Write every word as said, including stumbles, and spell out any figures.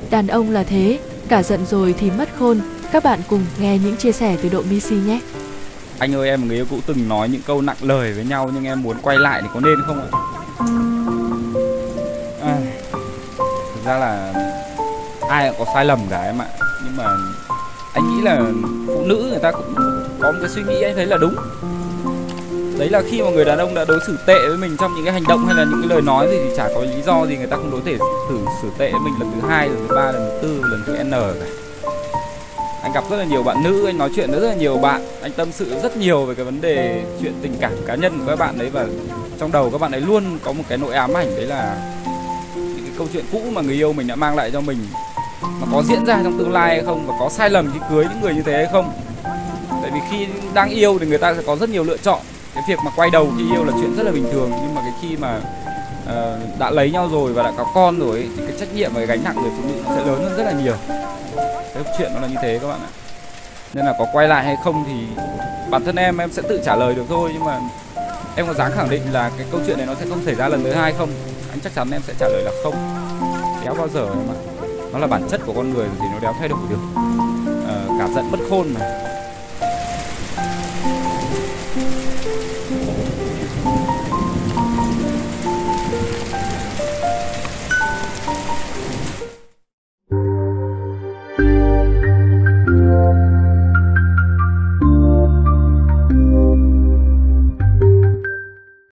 Đàn ông là thế, cả giận rồi thì mất khôn. Các bạn cùng nghe những chia sẻ từ Độ Missy nhé. Anh ơi, em và người yêu cũ từng nói những câu nặng lời với nhau, nhưng em muốn quay lại thì có nên không ạ? À, thực ra là ai cũng có sai lầm cả em ạ. Nhưng mà anh nghĩ là phụ nữ người ta cũng có một cái suy nghĩ anh thấy là đúng. Đấy là khi mà người đàn ông đã đối xử tệ với mình trong những cái hành động hay là những cái lời nói gì thì chả có lý do gì người ta không đối thể xử xử tệ với mình lần thứ hai, lần thứ ba, lần thứ tư, lần thứ n cả. Anh gặp rất là nhiều bạn nữ, anh nói chuyện với rất là nhiều bạn, anh tâm sự rất nhiều về cái vấn đề chuyện tình cảm cá nhân của các bạn đấy, và trong đầu các bạn ấy luôn có một cái nỗi ám ảnh, đấy là những cái câu chuyện cũ mà người yêu mình đã mang lại cho mình mà có diễn ra trong tương lai hay không, và có sai lầm khi cưới những người như thế hay không. Tại vì khi đang yêu thì người ta sẽ có rất nhiều lựa chọn. Cái việc mà quay đầu khi yêu là chuyện rất là bình thường, nhưng mà cái khi mà uh, đã lấy nhau rồi và đã có con rồi ấy, thì cái trách nhiệm và cái gánh nặng người phụ nữ sẽ lớn hơn rất là nhiều. Cái chuyện nó là như thế các bạn ạ. Nên là có quay lại hay không thì bản thân em em sẽ tự trả lời được thôi, nhưng mà em có dám khẳng định là cái câu chuyện này nó sẽ không xảy ra lần thứ hai không? Anh chắc chắn em sẽ trả lời là không. Đéo bao giờ em ạ. Nó là bản chất của con người thì nó đéo thay đổi được. Uh, cả giận mất khôn mà.